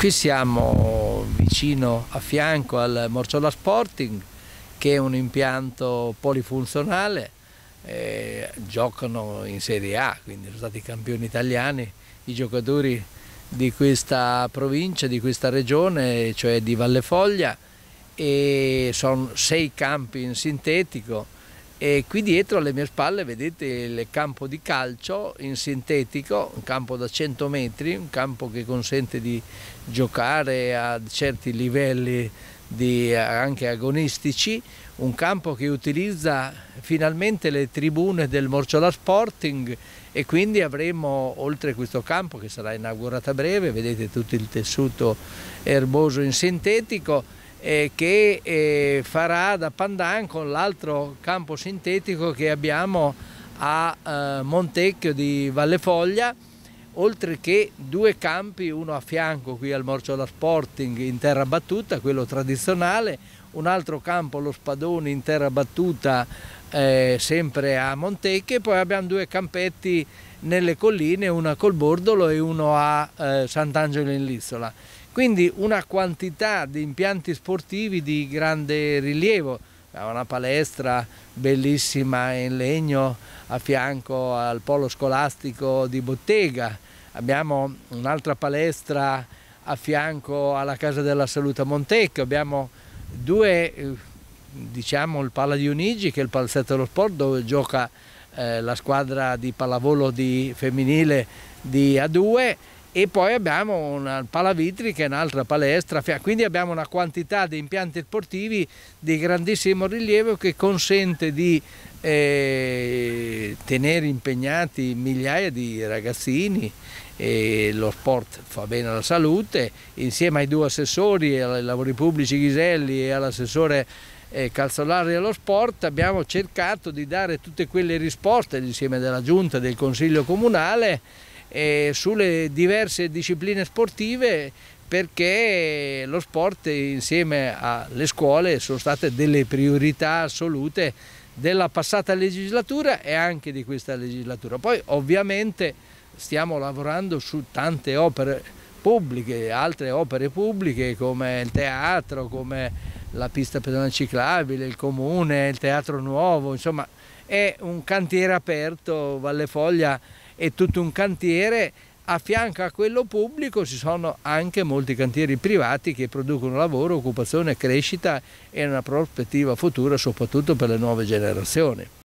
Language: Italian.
Qui siamo vicino a fianco al Morciola Sporting, che è un impianto polifunzionale, giocano in Serie A, quindi sono stati campioni italiani i giocatori di questa provincia, di questa regione, cioè di Valle Foglia, e sono 6 campi in sintetico. E qui dietro alle mie spalle vedete il campo di calcio in sintetico, un campo da 100 metri, un campo che consente di giocare a certi livelli anche agonistici, un campo che utilizza finalmente le tribune del Morciola Sporting, e quindi avremo, oltre a questo campo che sarà inaugurato a breve, vedete tutto il tessuto erboso in sintetico, che farà da pandan con l'altro campo sintetico che abbiamo a Montecchio di Valle Foglia, oltre che 2 campi, uno a fianco qui al Morciola Sporting in terra battuta, quello tradizionale, un altro campo, lo Spadoni, in terra battuta, sempre a Montecchio, e poi abbiamo 2 campetti nelle colline, uno a Colbordolo e uno a Sant'Angelo in Lissola. Quindi una quantità di impianti sportivi di grande rilievo. Abbiamo una palestra bellissima in legno a fianco al polo scolastico di Bottega, abbiamo un'altra palestra a fianco alla Casa della Salute a Montecchio, abbiamo 2, diciamo, il Pala Dionigi, che è il palazzetto dello sport dove gioca la squadra di pallavolo femminile di A2, e poi abbiamo una Palavitri che è un'altra palestra, quindi abbiamo una quantità di impianti sportivi di grandissimo rilievo che consente di tenere impegnati migliaia di ragazzini, e lo sport fa bene alla salute. Insieme ai 2 assessori, ai lavori pubblici Ghiselli e all'assessore Calzolari allo sport, abbiamo cercato di dare tutte quelle risposte insieme della Giunta e del Consiglio Comunale sulle diverse discipline sportive, perché lo sport insieme alle scuole sono state delle priorità assolute della passata legislatura e anche di questa legislatura. Poi ovviamente stiamo lavorando su tante opere pubbliche, altre opere pubbliche come il teatro, come la pista pedonale ciclabile, il comune, il teatro nuovo, insomma è un cantiere aperto. Valle Foglia è tutto un cantiere. A fianco a quello pubblico ci sono anche molti cantieri privati che producono lavoro, occupazione, crescita e una prospettiva futura soprattutto per le nuove generazioni.